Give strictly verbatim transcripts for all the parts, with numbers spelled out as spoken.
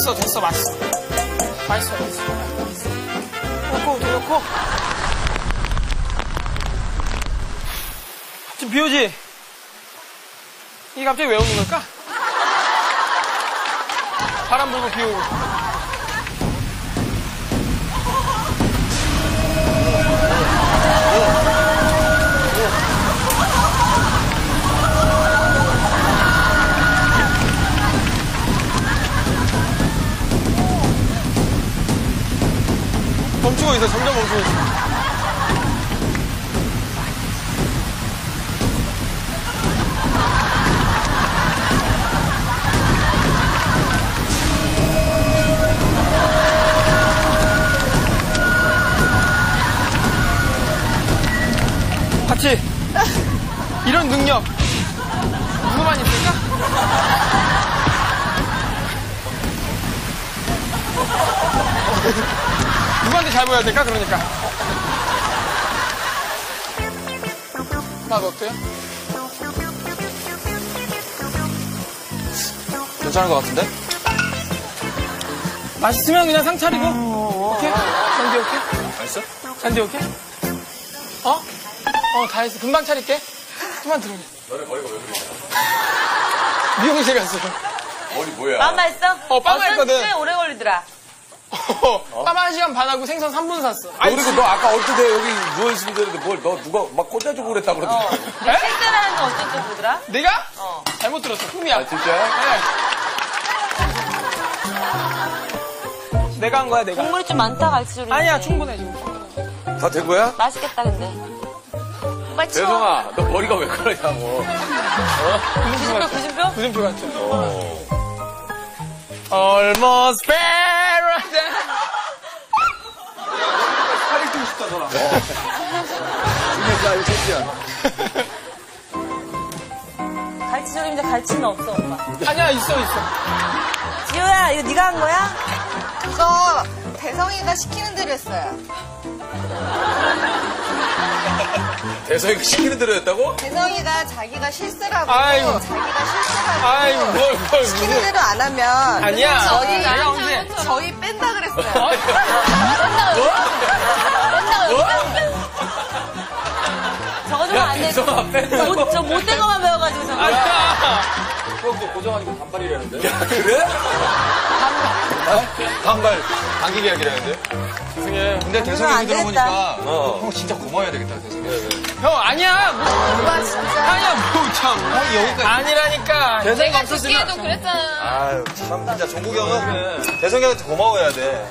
됐어, 됐어, 맛있어. 맛있어, 맛있어. 놓고, 놓고. 지금 비 오지? 이게 갑자기 왜 오는 걸까? 바람 불고 비 오고. 멈추고 있어, 점점 멈추고 있어. 같이 이런 능력 누구만 있을까? 누구한테 잘 보여야 될까? 그러니까. 맛 어때요? 괜찮은 것 같은데? 맛있으면 그냥 상 차리고. 오케이? 잔디 오케이? 맛있어? 잔디 오케이? 어? 어, 다 했어. 금방 차릴게. 좀만 들어오게. 너네 머리가 왜 그래? 미용실 갔어. 머리 뭐야? 빠마 했어? 어, 빠마 했거든. 꽤 오래 걸리더라. 어, 빠마 한 시간 반 하고 생선 삼 분 샀어. 아, 그리고 너 아까 어떻게 여기 누워있으면 되는데 뭘 너 누가 막 꽂아주고 그랬다고 그러더라. 어. 내 실제라는 건 어쨌든 보더라? 내가? 어. 잘못 들었어. 꿈이야. 아, 진짜? 네. 내가 한 거야, 내가. 국물이 좀 많다, 갈치조림. 아니야, 충분해, 지금. 다 된 거야? 맛있겠다, 근데. 빨리 치워. 대성아, 너 머리가 왜 그러냐고. 구준표, 구준표? 구준표 같죠? Almost paradise. 살이 좀 싶다, 너랑. 중요하지, 이거 갈치조림인데 갈치는 없어, 오빠. 아니야, 있어, 있어. 지효야, 이거 네가 한 거야? 이거 대성이가 시키는 대로 했어요. 대성이가 시키는 대로 했다고? 대성이가 자기가 실수라고 아이고. 자기가 실수라고 아이고, 뭘, 뭘, 시키는 무슨. 대로 안 하면 아니야. 저희 내가 언제. 저희 뺀다 그랬어요. 저거 좀 안 돼. 대성아, 뺀다고? 못- 저 못된 것만 배워가지고 저거. 아니야. 형, 너 고정하니까 반발이라는데? 야, 그래? 반발. 반발. 당기기 하기라는데? 죄송해요. 근데 대성이 얘기 들어보니까 어. 형 진짜 고마워야 되겠다, 대성이. 형, 아니야. 뭐, 오빠 진짜 아니야, 뭐, 참. 형이 여기까지. 아니라니까. 대성이가 없었으면. 그랬잖아. 아유, 참, 진짜 종국이 형은 대성이한테 고마워해야 돼.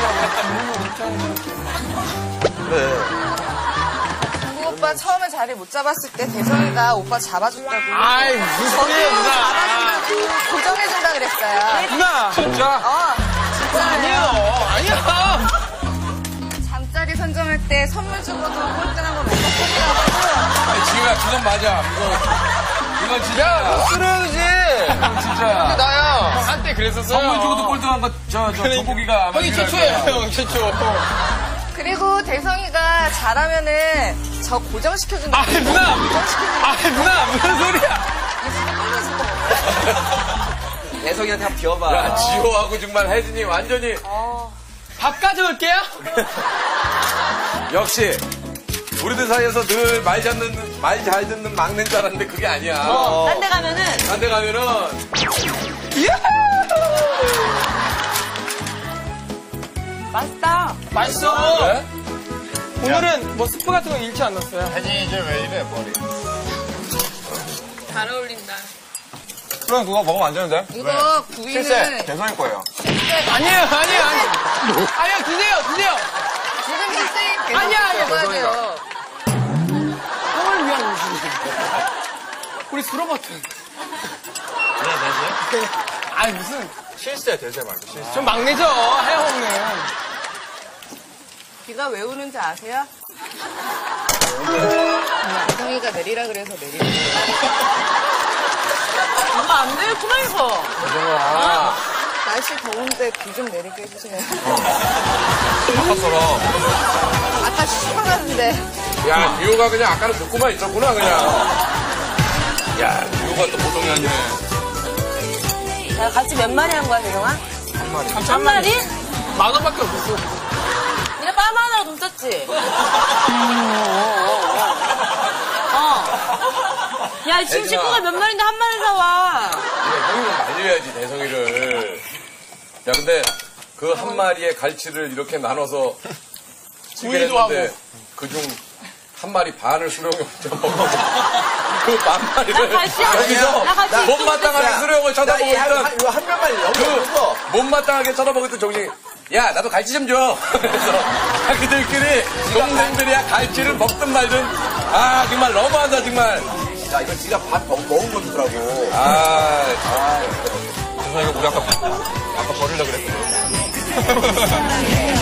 그래. 정국 오빠 처음에 자리 못 잡았을 때 대성이가 오빠 잡아준다고 아이, 무슨 소리야, 누나. 잡아준다고 고정해준다 그랬어요. 누나. 진짜? 어 진짜 아니에요. 아니야. 잠자리 선정할 때 선물 주고도 꼴등한 건 오빠 꼴등하고 아니, 지우야, 그건 맞아. 이거, 이건 진짜. 쓰러지. 진짜. 나야. 한때 그랬었어요. 선물 주고도 꼴등한 거, 저, 저, 종국이가. 형이 최초예요, 형, 최초. 그리고 대성이가 잘하면은 저 고정시켜준다. 아, 누나. 아, 누나, 무슨 소리야. 대성이한테 한번 비워봐. 야, 지호하고 정말 혜진이 완전히. 밥 가져올게요. 역시, 우리들 사이에서 늘 말 잡는, 말 잘 듣는 막내인 줄 알았는데 그게 아니야. 어, 딴 데 가면은. 딴 데 가면은. 맛있다. 맛있어. 그래? 오늘은 뭐 스프 같은 거 잃지 않았어요. 혜진이 이제 왜 이래, 머리. 잘 어울린다. 그럼 그거 먹으면 안 되는데? 이거 구이는 대성이 거예요. 아니에요, 아니에요, 아니에요. 아니요, 드세요, 드세요. 지금 실세 아니야, 아니야. 먹어야 돼요. 형을 위한 음식이에요. 우리 수로버튼. 네, 네, 아니, 무슨. 실세, 대세 말고, 실세. 좀 막내죠, 하영 형은. 비가 왜 오는지 아세요? 대성이가 내리라 그래서 내리는 거예요. 오빠 안 되겠구나, 이거. 대성아. 날씨 더운데 비 좀 내리게 해주세요. 바꿨어. 아까 시원하는데. 야, 비호가 그냥 아까는 듣고만 있었구나, 그냥. 야, 비호가 또 보통이 아니네. 야, 같이 몇 마리 한 거야, 대성아? 감치 한 마리? 만 원밖에 없었어. 니가 빠마하느라 돈 썼지? 어. 야, 지금 애들아. 식구가 몇 마리인데 한 마리 사와. 형이는 말려야지, 대성이를. 야, 근데 그 한 마리의 갈치를 이렇게 나눠서 구이도 했는데 그중 한 마리 반을 수령이 얹어 먹어. 그 만 마리를 나 갈치 안 여기서 먹어. 나 갈치 못마땅하게 수령을 쳐다보고 있던 이거 한 명만 여기 없어. 그 못마땅하게 쳐다보고 있던 정신이 야 나도 갈치 좀 줘. 그래서 자기들끼리 동생들이야 갈치를 먹든 말든 아 정말 너무한다 정말. 야, 이거 지가 밥 먹, 먹은 거 주더라고. 아, 아, 죄송해요 우리 아까 아까 버리려고 그랬거든.